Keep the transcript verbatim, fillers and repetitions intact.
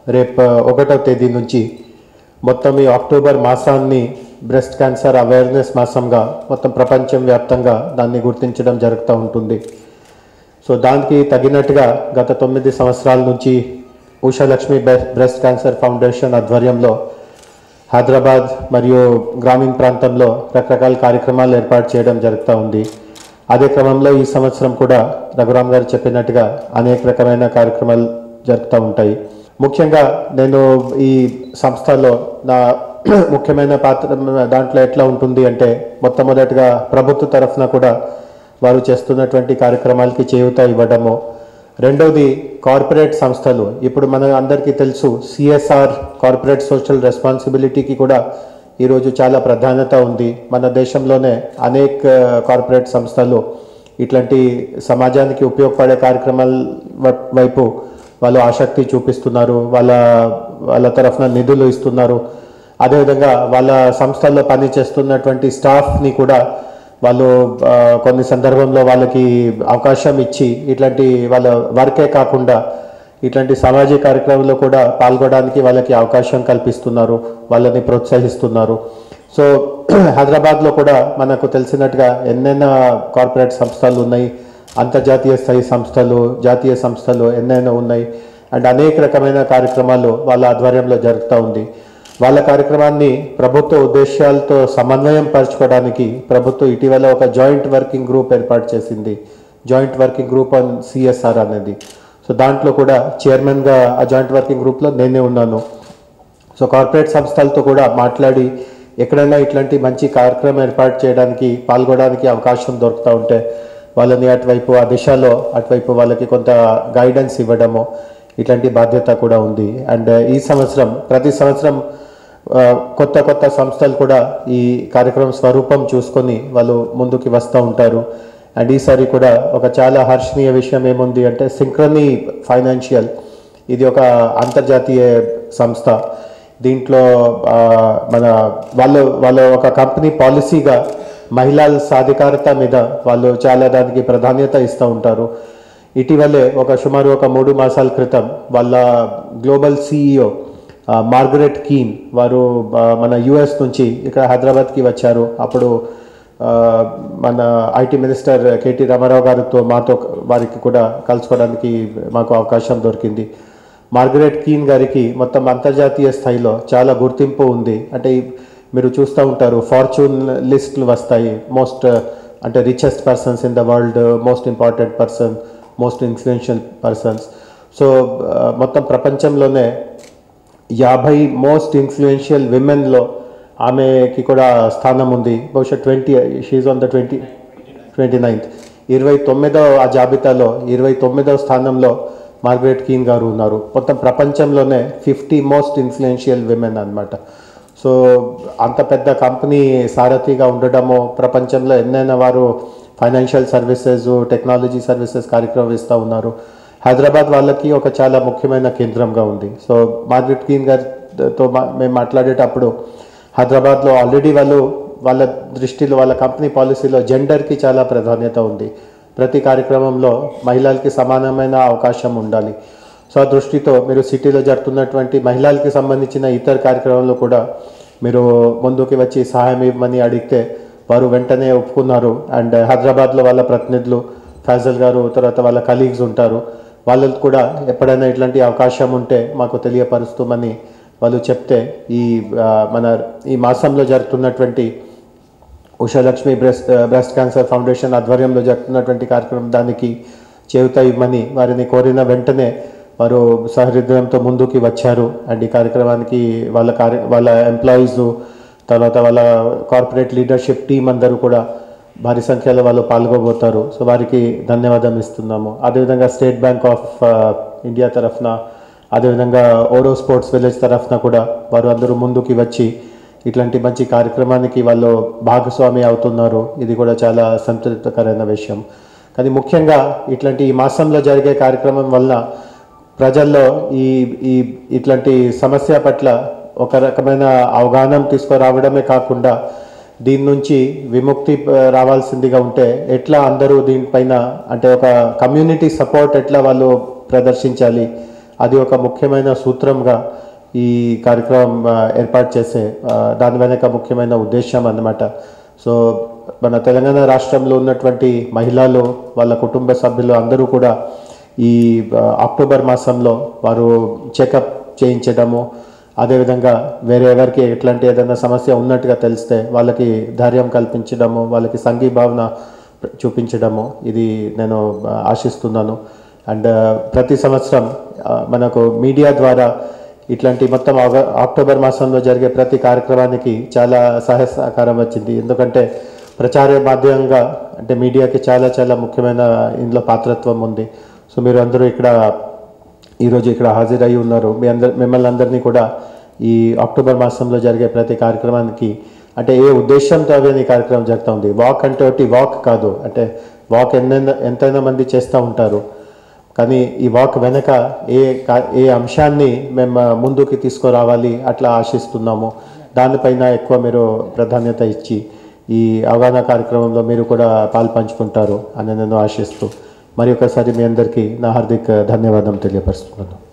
రేపు ఒకటో తేదీ నుంచి మొత్తం ఈ అక్టోబర్ మాసాన్ని బ్రెస్ట్ క్యాన్సర్ అవేర్నెస్ మాసంగా మొత్తం ప్రపంచం వ్యాప్తంగా దాన్ని గుర్తించడం జరుగుతూ ఉంటుంది. సో దానికి తగినట్టుగా గత తొమ్మిది సంవత్సరాల నుంచి ఉషాలక్ష్మి బ్రెస్ట్ క్యాన్సర్ ఫౌండేషన్ ఆధ్వర్యంలో హైదరాబాద్ మరియు గ్రామీణ ప్రాంతంలో రకరకాల కార్యక్రమాలు ఏర్పాటు చేయడం జరుగుతూ ఉంది. అదే క్రమంలో ఈ సంవత్సరం కూడా రఘురామ్ గారు చెప్పినట్టుగా అనేక రకమైన కార్యక్రమాలు జరుగుతూ ఉంటాయి. ముఖ్యంగా నేను ఈ సంస్థలో నా ముఖ్యమైన పాత్ర దాంట్లో ఎట్లా ఉంటుంది అంటే, మొట్టమొదటిగా ప్రభుత్వ తరఫున కూడా వారు చేస్తున్నటువంటి కార్యక్రమాలకి చేయూత ఇవ్వడము. రెండవది కార్పొరేట్ సంస్థలు, ఇప్పుడు మన అందరికీ తెలుసు సిఎస్ఆర్ కార్పొరేట్ సోషల్ రెస్పాన్సిబిలిటీకి కూడా ఈరోజు చాలా ప్రాధాన్యత ఉంది. మన దేశంలోనే అనేక కార్పొరేట్ సంస్థలు ఇట్లాంటి సమాజానికి ఉపయోగపడే కార్యక్రమాల వైపు వాళ్ళు ఆసక్తి చూపిస్తున్నారు, వాళ్ళ వాళ్ళ తరఫున నిధులు ఇస్తున్నారు. అదేవిధంగా వాళ్ళ సంస్థల్లో పనిచేస్తున్నటువంటి స్టాఫ్ని కూడా వాళ్ళు కొన్ని సందర్భంలో వాళ్ళకి అవకాశం ఇచ్చి ఇట్లాంటి వాళ్ళ వర్కే కాకుండా ఇట్లాంటి సామాజిక కార్యక్రమంలో కూడా పాల్గొనడానికి వాళ్ళకి అవకాశం కల్పిస్తున్నారు, వాళ్ళని ప్రోత్సహిస్తున్నారు. సో హైదరాబాద్లో కూడా మనకు తెలిసినట్టుగా ఎన్నెన్నో కార్పొరేట్ సంస్థలు ఉన్నాయి, అంతర్జాతీయ స్థాయి సంస్థలు, జాతీయ సంస్థలు ఎన్నెన్నో ఉన్నాయి. అండ్ అనేక రకమైన కార్యక్రమాలు వాళ్ళ ఆధ్వర్యంలో జరుగుతూ ఉంది. వాళ్ళ కార్యక్రమాన్ని ప్రభుత్వ ఉద్దేశాలతో సమన్వయం పరచుకోవడానికి ప్రభుత్వం ఇటీవల ఒక జాయింట్ వర్కింగ్ గ్రూప్ ఏర్పాటు చేసింది, joint working group on CSR అనేది. సో దాంట్లో కూడా చైర్మన్గా ఆ జాయింట్ వర్కింగ్ గ్రూప్లో నేనే ఉన్నాను. సో కార్పొరేట్ సంస్థలతో కూడా మాట్లాడి ఎక్కడైనా ఇట్లాంటి మంచి కార్యక్రమం ఏర్పాటు చేయడానికి పాల్గొనడానికి అవకాశం దొరుకుతూ ఉంటే వాళ్ళని అటువైపు ఆ దిశలో అటువైపు వాళ్ళకి కొంత గైడెన్స్ ఇవ్వడము ఇట్లాంటి బాధ్యత కూడా ఉంది. అండ్ ఈ సంవత్సరం ప్రతి సంవత్సరం కొత్త కొత్త సంస్థలు కూడా ఈ కార్యక్రమం స్వరూపం చూసుకొని వాళ్ళు ముందుకు వస్తూ ఉంటారు. అండ్ ఈసారి కూడా ఒక చాలా హర్షణీయ విషయం ఏముంది అంటే, సింక్రనీ ఫైనాన్షియల్ ఇది ఒక అంతర్జాతీయ సంస్థ. దీంట్లో మన వాళ్ళు వాళ్ళ ఒక కంపెనీ పాలసీగా మహిళల సాధికారత మీద వాళ్ళు చాలా దానికి ప్రాధాన్యత ఇస్తూ ఉంటారు. ఇటీవలే ఒక సుమారు ఒక మూడు మాసాల క్రితం వాళ్ళ గ్లోబల్ సిఇఓ మార్గరెట్ కీన్ వారు మన యుఎస్ నుంచి ఇక్కడ హైదరాబాద్కి వచ్చారు. అప్పుడు మన ఐటీ మినిస్టర్ కేటీ రామారావు గారితో మాతో వారికి కూడా కలుసుకోవడానికి మాకు అవకాశం దొరికింది. మార్గరెట్ కీన్ గారికి మొత్తం అంతర్జాతీయ స్థాయిలో చాలా గుర్తింపు ఉంది. అంటే మీరు చూస్తూ ఉంటారు ఫార్చ్యూన్ లిస్టులు వస్తాయి, మోస్ట్ అంటే richest persons in the world, most important person, most influential persons. So మొత్తం ప్రపంచంలోనే యాభై మోస్ట్ ఇన్ఫ్లుయెన్షియల్ విమెన్లో ఆమెకి కూడా స్థానం ఉంది. బహుశా ట్వంటీ షీఈ్ on the twenty twenty ninth ఇరవై తొమ్మిదవ ఆ జాబితాలో ఇరవై తొమ్మిదవ స్థానంలో మార్గరెట్ కీన్ గారు ఉన్నారు. మొత్తం ప్రపంచంలోనే ఫిఫ్టీ మోస్ట్ ఇన్ఫ్లుయెన్షియల్ విమెన్ అన్నమాట. సో అంత పెద్ద కంపెనీ సారథిగా ఉండడము, ప్రపంచంలో ఎన్నైనా వారు ఫైనాన్షియల్ సర్వీసెస్, టెక్నాలజీ సర్వీసెస్ కార్యక్రమం ఇస్తూ ఉన్నారు. హైదరాబాద్ వాళ్ళకి ఒక చాలా ముఖ్యమైన కేంద్రంగా ఉంది. సో మార్గరెట్ కీన్ గారితో మేము మాట్లాడేటప్పుడు హైదరాబాద్లో ఆల్రెడీ వాళ్ళు వాళ్ళ దృష్టిలో వాళ్ళ కంపెనీ పాలసీలో జెండర్కి చాలా ప్రాధాన్యత ఉంది. ప్రతి కార్యక్రమంలో మహిళలకి సమానమైన అవకాశం ఉండాలి. సో ఆ దృష్టితో మీరు సిటీలో జరుగుతున్నటువంటి మహిళలకి సంబంధించిన ఇతర కార్యక్రమంలో కూడా మీరు ముందుకు వచ్చి సహాయం ఇవ్వమని అడిగితే వారు వెంటనే ఒప్పుకున్నారు. అండ్ హైదరాబాద్లో వాళ్ళ ప్రతినిధులు ఫైజల్ గారు, తర్వాత వాళ్ళ కలీగ్స్ ఉంటారు, వాళ్ళకు కూడా ఎప్పుడైనా ఇట్లాంటి అవకాశం ఉంటే మాకు తెలియపరుస్తామని వాళ్ళు చెప్తే ఈ మన ఈ మాసంలో జరుగుతున్నటువంటి Ushalakshmi breast breast cancer foundation ఆధ్వర్యంలో జరుగుతున్నటువంటి కార్యక్రమం దానికి చేయూత ఇవ్వమని వారిని కోరిన వెంటనే వారు సహృదయంతో ముందుకి వచ్చారు. అండ్ ఈ కార్యక్రమానికి వాళ్ళ కార్య వాళ్ళ ఎంప్లాయీస్, తర్వాత వాళ్ళ కార్పొరేట్ లీడర్షిప్ టీం అందరూ కూడా భారీ సంఖ్యలో వాళ్ళు పాల్గొబోతారు. సో వారికి ధన్యవాదం ఇస్తున్నాము. అదేవిధంగా స్టేట్ బ్యాంక్ ఆఫ్ ఇండియా తరఫున, అదేవిధంగా ఓరో స్పోర్ట్స్ విలేజ్ తరఫున కూడా వారు అందరూ ముందుకి వచ్చి ఇట్లాంటి మంచి కార్యక్రమానికి వాళ్ళు భాగస్వామి అవుతున్నారు. ఇది కూడా చాలా సంతృప్తికరమైన విషయం. కానీ ముఖ్యంగా ఇట్లాంటి ఈ మాసంలో జరిగే కార్యక్రమం వల్ల ప్రజల్లో ఈ ఈ ఇట్లాంటి సమస్య పట్ల ఒక రకమైన అవగాహన తీసుకురావడమే కాకుండా దీని నుంచి విముక్తి రావాల్సిందిగా ఉంటే ఎట్లా అందరూ దీనిపైన అంటే ఒక కమ్యూనిటీ సపోర్ట్ ఎట్లా వాళ్ళు ప్రదర్శించాలి అది ఒక ముఖ్యమైన సూత్రంగా ఈ కార్యక్రమం ఏర్పాటు చేసే దాని వెనక ముఖ్యమైన ఉద్దేశం అన్నమాట. సో మన తెలంగాణ రాష్ట్రంలో ఉన్నటువంటి మహిళలు, వాళ్ళ కుటుంబ సభ్యులు అందరూ కూడా ఈ అక్టోబర్ మాసంలో వారు చెకప్ చేయించడము, అదేవిధంగా వేరే ఎవరికి ఎట్లాంటి ఏదైనా సమస్య ఉన్నట్టుగా తెలిస్తే వాళ్ళకి ధైర్యం కల్పించడము, వాళ్ళకి సంఘీభావన చూపించడము, ఇది నేను ఆశిస్తున్నాను. అండ్ ప్రతి సంవత్సరం మనకు మీడియా ద్వారా ఇట్లాంటి మొత్తం అక్టోబర్ మాసంలో జరిగే ప్రతి కార్యక్రమానికి చాలా సహాయ సహకారం వచ్చింది. ఎందుకంటే ప్రచార మాధ్యమంగా అంటే మీడియాకి చాలా చాలా ముఖ్యమైన ఇందులో పాత్రత్వం ఉంది. సో మీరు అందరూ ఇక్కడ ఈరోజు ఇక్కడ హాజరై ఉన్నారు. మీ అందరు మిమ్మల్ని అందరినీ కూడా ఈ అక్టోబర్ మాసంలో జరిగే ప్రతి కార్యక్రమానికి అంటే ఏ ఉద్దేశంతో అవన్నీ కార్యక్రమం జరుగుతూ ఉంది. వాక్ అంటే ఒకటి వాక్ కాదు, అంటే వాక్ ఎన్నైనా ఎంతైనా మంది చేస్తూ ఉంటారు, కానీ ఈ వాక్ వెనక ఏ ఏ అంశాన్ని మేము ముందుకు తీసుకురావాలి అట్లా ఆశిస్తున్నాము. దానిపైన ఎక్కువ మీరు ప్రాధాన్యత ఇచ్చి ఈ అవగాహన కార్యక్రమంలో మీరు కూడా పాలు పంచుకుంటారు అని నేను ఆశిస్తూ మరి ఒకసారి మీ అందరికీ నా హార్దిక ధన్యవాదం తెలియపరుస్తున్నాను.